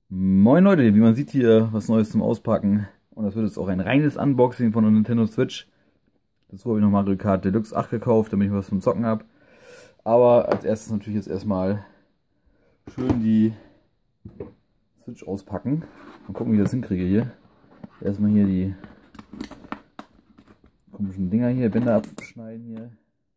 Moin Leute, wie man sieht hier was Neues zum Auspacken. Und das wird jetzt auch ein reines Unboxing von der Nintendo Switch. Dazu habe ich noch Mario Kart Deluxe 8 gekauft, damit ich was zum Zocken habe. Aber als erstes natürlich jetzt erstmal schön die Switch auspacken. Mal gucken, wie ich das hinkriege hier. Erstmal hier die komischen Dinger hier, Bänder abschneiden hier.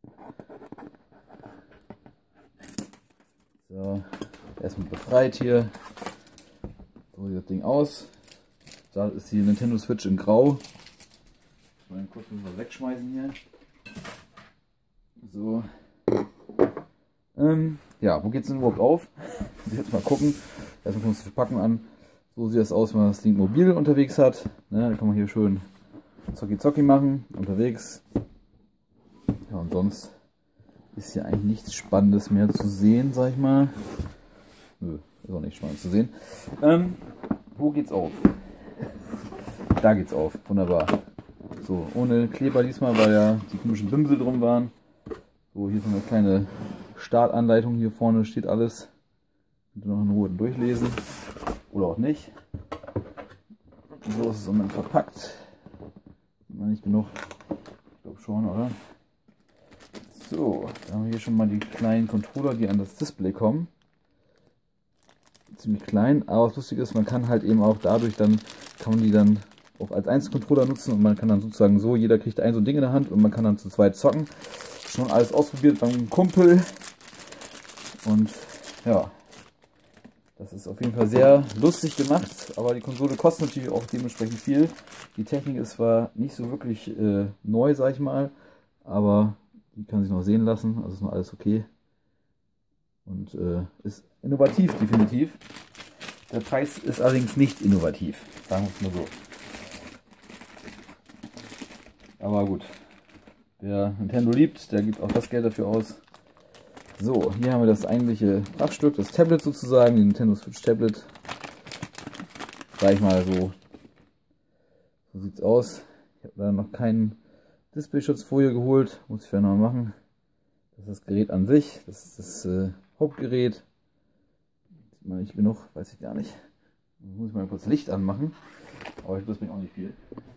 So, erstmal befreit hier. So sieht das Ding aus. Da ist die Nintendo Switch in Grau. Mal kurz was wegschmeißen hier. So. Ja, wo geht es denn überhaupt auf? Muss ich jetzt mal gucken. Erstmal kommt die Verpackung an. So sieht das aus, wenn man das Ding mobil unterwegs hat. Ne, da kann man hier schön Zocki machen, unterwegs. Ja, und sonst ist hier eigentlich nichts Spannendes mehr zu sehen, sag ich mal. Nö, ist auch nicht spannend zu sehen. Wo geht's auf? Da geht's auf, wunderbar. So, ohne Kleber diesmal, weil ja die komischen Bimsel drum waren. So, hier ist noch eine kleine Startanleitung, hier vorne steht alles. Könnt ihr noch in Ruhe durchlesen. Oder auch nicht. So ist es im Moment verpackt. Sieht man nicht genug? Ich glaube schon, oder? So, da haben wir hier schon mal die kleinen Controller, die an das Display kommen. Ziemlich klein, aber was lustig ist, man kann halt eben auch dadurch dann, kann man die dann auch als Einzelcontroller nutzen und man kann dann sozusagen so, jeder kriegt ein so ein Ding in der Hand und man kann dann zu zweit zocken. Schon alles ausprobiert beim Kumpel und ja, das ist auf jeden Fall sehr lustig gemacht, aber die Konsole kostet natürlich auch dementsprechend viel. Die Technik ist zwar nicht so wirklich neu, sag ich mal, aber die kann sich noch sehen lassen, also ist noch alles okay. Und ist innovativ, definitiv. Der Preis ist allerdings nicht innovativ, sagen wir es mal so. Aber gut, wer Nintendo liebt, der gibt auch das Geld dafür aus. So, hier haben wir das eigentliche Prachtstück, das Tablet sozusagen, die Nintendo Switch Tablet. Sag ich mal so. So sieht es aus. Ich habe da noch keinen Displayschutzfolie geholt, muss ich vielleicht noch machen. Das ist das Gerät an sich, das ist das Hauptgerät. Sieht man nicht genug, weiß ich gar nicht. Da muss ich mal kurz Licht anmachen, aber das bringt auch nicht viel.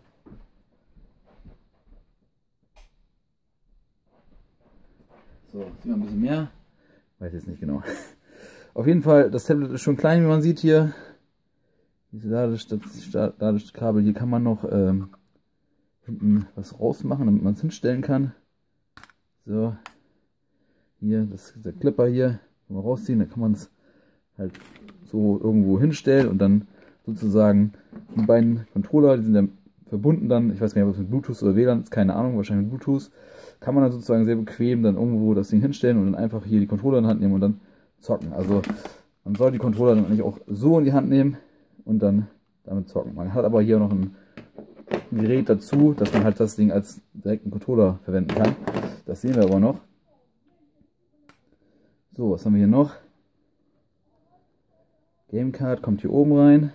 So, sieht man ein bisschen mehr. Weiß jetzt nicht genau. Auf jeden Fall, das Tablet ist schon klein, wie man sieht hier. Diese Ladekabel, hier kann man noch hinten was rausmachen, damit man es hinstellen kann. So, hier, das ist der Clipper hier, kann man rausziehen, dann kann man es halt so irgendwo hinstellen und dann sozusagen die beiden Controller, die sind ja verbunden dann, ich weiß gar nicht, ob es mit Bluetooth oder WLAN ist, keine Ahnung, wahrscheinlich mit Bluetooth, kann man dann sozusagen sehr bequem dann irgendwo das Ding hinstellen und dann einfach hier die Controller in die Hand nehmen und dann zocken. Also man soll die Controller dann eigentlich auch so in die Hand nehmen und dann damit zocken. Man hat aber hier noch ein Gerät dazu, dass man halt das Ding als direkten Controller verwenden kann. Das sehen wir aber noch. So, was haben wir hier noch? Gamecard kommt hier oben rein.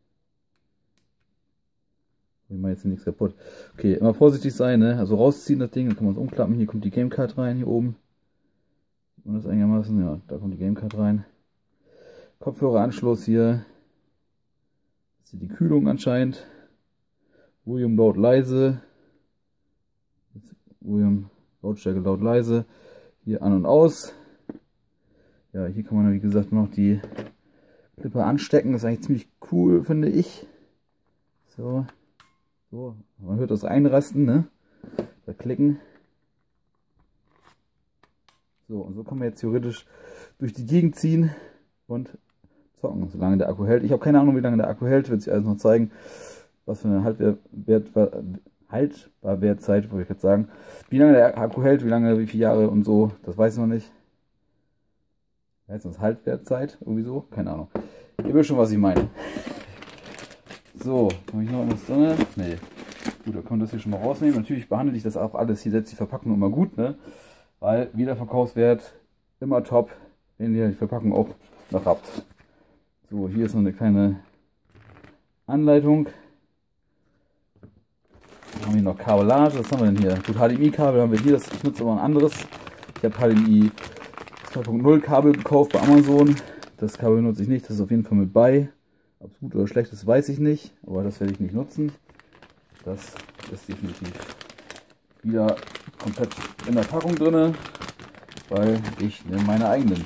Ich mache jetzt nichts kaputt. Okay, immer vorsichtig sein, ne? Also rausziehen das Ding, dann kann man es umklappen. Hier kommt die Gamecard rein, hier oben. Sieht man das einigermaßen? Ja, da kommt die Gamecard rein. Kopfhöreranschluss hier. Das ist hier die Kühlung anscheinend. Volume laut leise. Volume Lautstärke laut leise. Hier an und aus. Ja, hier kann man wie gesagt noch die Clipper anstecken. Das ist eigentlich ziemlich cool, finde ich. So. So, man hört das Einrasten, ne? Da klicken. So, und so kann man jetzt theoretisch durch die Gegend ziehen und zocken, solange der Akku hält. Ich habe keine Ahnung, wie lange der Akku hält, wird sich alles noch zeigen. Was für eine Haltbarwertzeit, wollte ich jetzt sagen. Wie lange der Akku hält, wie viele Jahre und so, das weiß ich noch nicht. Heißt das Haltwertzeit? Irgendwie so? Keine Ahnung. Ihr wisst schon, was ich meine. So, habe ich noch irgendwas drin? Nee. Gut, da können wir das hier schon mal rausnehmen. Natürlich behandle ich das auch alles. Hier setzt die Verpackung immer gut, ne? Weil Wiederverkaufswert immer top, wenn ihr die Verpackung auch noch habt. So, hier ist noch eine kleine Anleitung. Dann haben wir noch Kabellage. Was haben wir denn hier? Gut, HDMI-Kabel haben wir hier. Ich nutze aber ein anderes. Ich habe HDMI 2.0 Kabel gekauft bei Amazon. Das Kabel nutze ich nicht. Das ist auf jeden Fall mit bei. Ob es gut oder schlecht ist, weiß ich nicht, aber das werde ich nicht nutzen. Das ist definitiv wieder komplett in der Packung drin, weil ich nehme meine eigenen.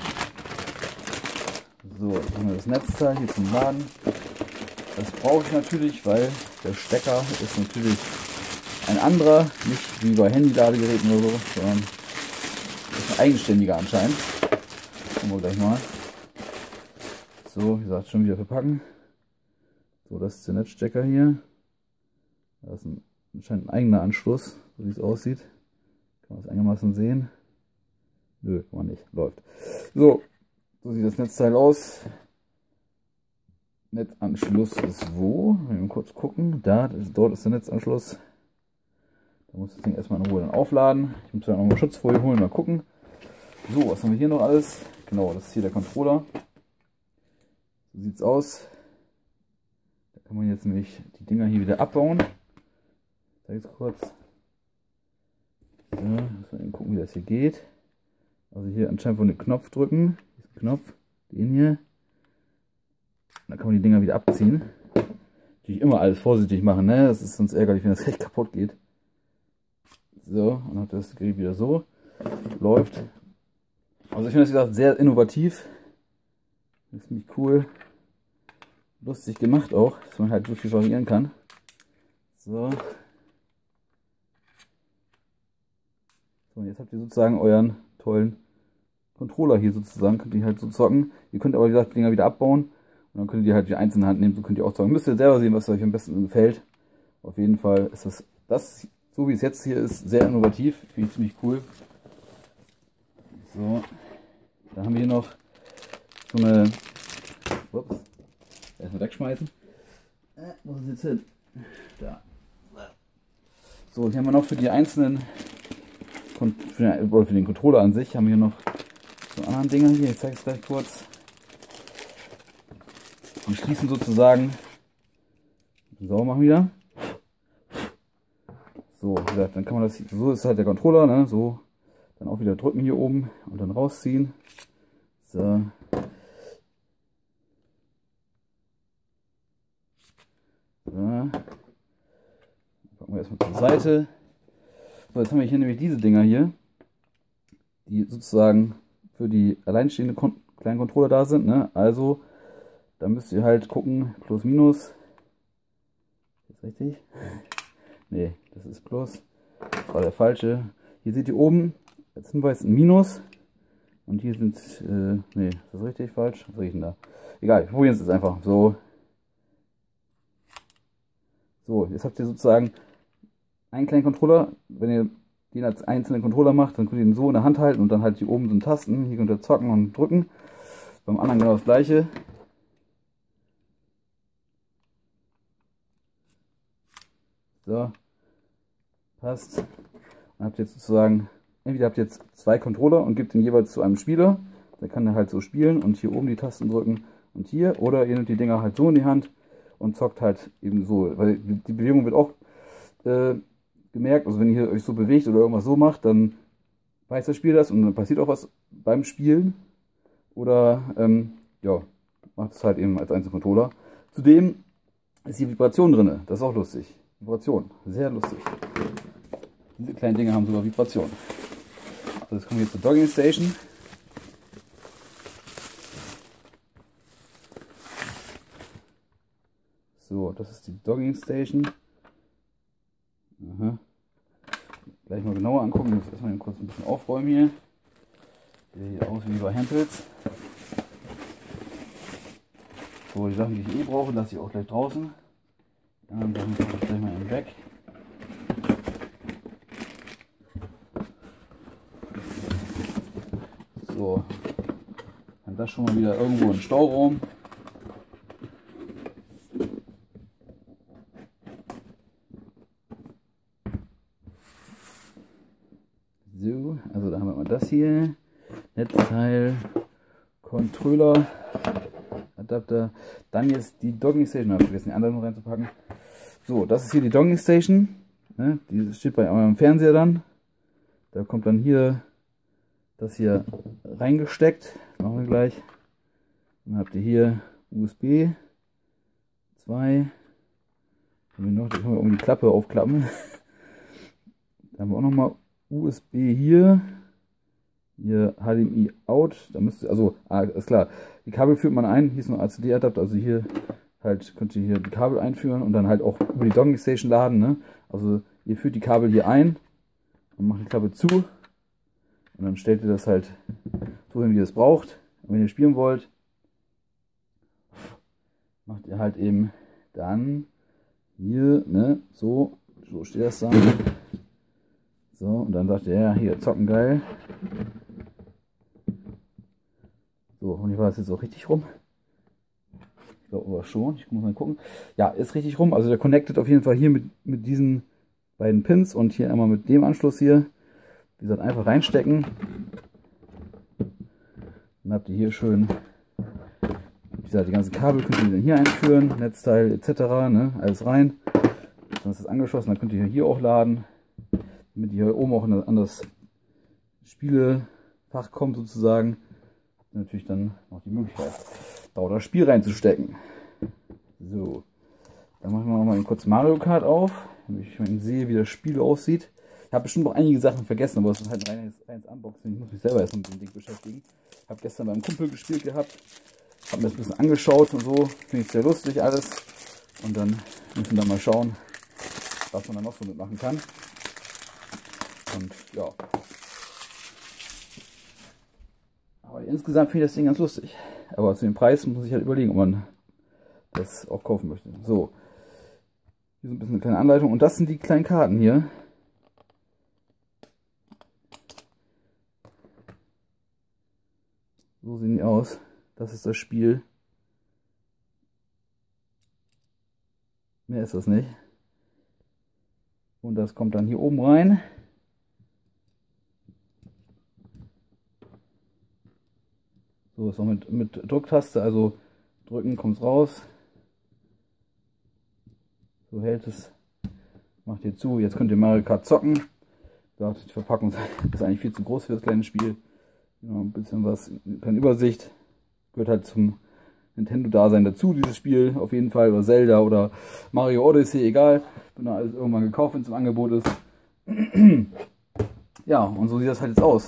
So, jetzt haben wir das Netzteil hier zum Laden. Das brauche ich natürlich, weil der Stecker ist natürlich ein anderer, nicht wie bei Handy-Ladegeräten oder so, sondern ist ein eigenständiger anscheinend. Gucken wir gleich mal. So, wie gesagt, schon wieder verpacken. So, das ist der Netzstecker hier. Da ist anscheinend ein eigener Anschluss, so wie es aussieht. Kann man das einigermaßen sehen? Nö, kann man nicht. Läuft. So, so sieht das Netzteil aus. Netzanschluss ist wo? Wenn wir mal kurz gucken. Dort ist der Netzanschluss. Da muss das Ding erstmal in Ruhe dann aufladen. Ich muss dann nochmal Schutzfolie holen, mal gucken. So, was haben wir hier noch alles? Genau, das ist hier der Controller. So sieht es aus. Da kann man jetzt nämlich die Dinger hier wieder abbauen. Ich zeige es kurz. So, müssen wir eben gucken, wie das hier geht. Also hier anscheinend von den Knopf drücken. Diesen Knopf, den hier. Dann kann man die Dinger wieder abziehen. Natürlich immer alles vorsichtig machen, ne? Das ist sonst ärgerlich, wenn das echt kaputt geht. So, und dann hat das Gerät wieder so. Läuft. Also ich finde das, wie gesagt, sehr innovativ. Das ist ziemlich cool. Lustig gemacht auch, dass man halt so viel variieren kann. So. So, und jetzt habt ihr sozusagen euren tollen Controller hier sozusagen. Könnt ihr halt so zocken. Ihr könnt aber, wie gesagt, die Dinger wieder abbauen. Und dann könnt ihr halt die einzelne Hand nehmen. So könnt ihr auch zocken. Müsst ihr selber sehen, was euch am besten gefällt. Auf jeden Fall ist das so wie es jetzt hier ist, sehr innovativ. Finde ich ziemlich cool. So. Dann haben wir hier noch so eine. Ups. Erstmal wegschmeißen. Wo ist es jetzt hin? Da. So, hier haben wir noch für die einzelnen. Für den Controller an sich haben wir hier noch so anderen Dinger hier. Ich zeige es gleich kurz. Die schließen sozusagen. Sauber machen wieder. So, wie gesagt, dann kann man das. So ist halt der Controller, ne? So. Dann auch wieder drücken hier oben und dann rausziehen. So. So. Packen wir erstmal zur Seite. So, jetzt haben wir hier nämlich diese Dinger hier, die sozusagen für die alleinstehende kleinen Controller da sind. Ne? Also, da müsst ihr halt gucken, plus, minus. Ist das richtig? Nee, das ist plus. Das war der falsche. Hier seht ihr oben als Hinweis ein Minus. Und hier sind, nee, ist das richtig, falsch? Was sehe ich denn da? Egal, wir probieren es jetzt einfach. So. So, jetzt habt ihr sozusagen einen kleinen Controller. Wenn ihr den als einzelnen Controller macht, dann könnt ihr den so in der Hand halten und dann halt hier oben sind Tasten. Hier könnt ihr zocken und drücken. Beim anderen genau das gleiche. So. Passt. Dann habt ihr jetzt sozusagen, entweder habt ihr jetzt zwei Controller und gebt den jeweils zu einem Spieler. Der kann er halt so spielen und hier oben die Tasten drücken und hier. Oder ihr nehmt die Dinger halt so in die Hand und zockt halt eben so. Weil die Bewegung wird auch gemerkt. Also wenn ihr euch so bewegt oder irgendwas so macht, dann weiß das Spiel das und dann passiert auch was beim Spielen. Oder ja, macht es halt eben als Einzelcontroller. Zudem ist hier Vibration drin. Das ist auch lustig. Vibration. Sehr lustig. Diese kleinen Dinge haben sogar Vibration. Also jetzt kommen wir zur Dogging Station. So, das ist die Dogging Station. Aha. Gleich mal genauer angucken. Ich muss erstmal kurz ein bisschen aufräumen hier. Sieht hier aus wie bei Hempels. So, die Sachen, die ich brauche, lasse ich auch gleich draußen. Die anderen Sachen packe ich gleich mal eben weg. So, dann das schon mal wieder irgendwo im Stauraum. So, also da haben wir mal das hier. Netzteil, Controller, Adapter. Dann jetzt die Dogging Station, habe ich vergessen, die anderen noch reinzupacken. So, das ist hier die Dogging Station. Ne, die steht bei eurem Fernseher dann. Da kommt dann hier das hier reingesteckt. Das machen wir gleich. Dann habt ihr hier USB. 2. Da können wir um die Klappe aufklappen. Da haben wir auch nochmal USB hier. Hier HDMI out. Da müsste, also, ist klar. Die Kabel führt man ein. Hier ist noch ein ACD-Adapter. Also hier halt könnt ihr hier die Kabel einführen und dann halt auch über die Docking Station laden. Ne? Also ihr führt die Kabel hier ein und macht die Klappe zu. Und dann stellt ihr das halt so hin, wie ihr es braucht. Und wenn ihr spielen wollt, macht ihr halt eben dann hier, ne, so steht das dann. So, und dann sagt ihr, ja, hier, zocken geil. So, und hier war es jetzt auch richtig rum. Ich glaube aber schon, ich muss mal gucken. Ja, ist richtig rum, also der connectet auf jeden Fall hier mit diesen beiden Pins und hier einmal mit dem Anschluss hier. Wie gesagt, einfach reinstecken. Dann habt ihr hier schön, wie gesagt, die ganzen Kabel könnt ihr dann hier einführen, Netzteil etc., ne, alles rein. Dann ist das angeschlossen, dann könnt ihr hier auch laden, damit ihr hier oben auch an das Spielefach kommt sozusagen. Habt ihr natürlich dann noch die Möglichkeit, da das Spiel reinzustecken. So, dann machen wir noch mal kurz Mario Kart auf, damit ich mal sehe, wie das Spiel aussieht. Ich habe bestimmt noch einige Sachen vergessen, aber es ist halt ein reines Unboxing. Ich muss mich selber erst mit dem Ding beschäftigen. Ich habe gestern beim Kumpel gespielt gehabt, habe mir das ein bisschen angeschaut und so. Finde ich sehr lustig alles. Und dann müssen wir dann mal schauen, was man da noch so mitmachen kann. Und ja. Aber insgesamt finde ich das Ding ganz lustig. Aber zu dem Preis muss ich halt überlegen, ob man das auch kaufen möchte. So. Hier so ein bisschen eine kleine Anleitung. Und das sind die kleinen Karten hier. So sehen die aus. Das ist das Spiel. Mehr ist das nicht. Und das kommt dann hier oben rein. So ist auch mit Drucktaste, also drücken kommt es raus. So hält es. Macht ihr zu. Jetzt könnt ihr Mario Kart zocken. Die Verpackung ist eigentlich viel zu groß für das kleine Spiel. Ja, ein bisschen was, keine Übersicht. Gehört halt zum Nintendo-Dasein dazu, dieses Spiel. Auf jeden Fall. Oder Zelda oder Mario Odyssey, egal. Bin da alles irgendwann gekauft, wenn es im Angebot ist. Ja, und so sieht das halt jetzt aus.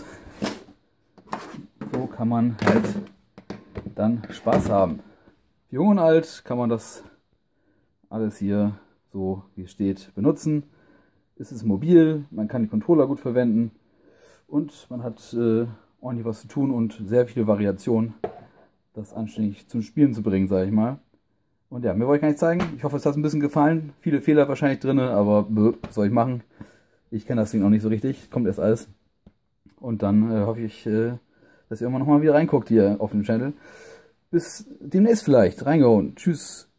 So kann man halt dann Spaß haben. Für jung und alt kann man das alles hier, so wie es steht, benutzen. Es ist mobil, man kann die Controller gut verwenden und man hat ordentlich was zu tun und sehr viele Variationen, das anständig zum Spielen zu bringen, sage ich mal. Und ja, mehr wollte ich gar nicht zeigen. Ich hoffe, es hat ein bisschen gefallen. Viele Fehler wahrscheinlich drin, aber was soll ich machen? Ich kenne das Ding noch nicht so richtig. Kommt erst alles. Und dann hoffe ich, dass ihr irgendwann nochmal wieder reinguckt hier auf dem Channel. Bis demnächst vielleicht. Reingehauen. Tschüss.